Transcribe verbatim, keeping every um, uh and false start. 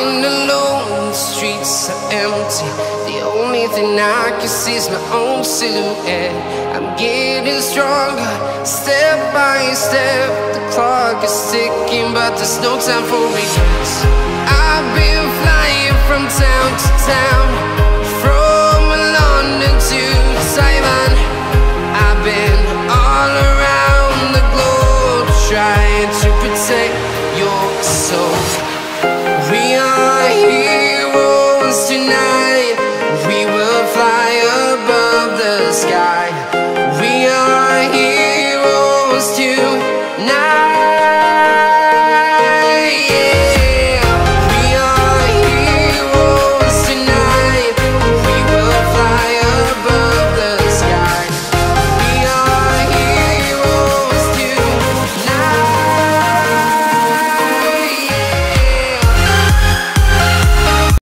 walking alone, the streets are empty. The only thing I can see is my own silhouette. I'm getting stronger, step by step. The clock is ticking, but there's no time for regrets. I've been flying from town to town,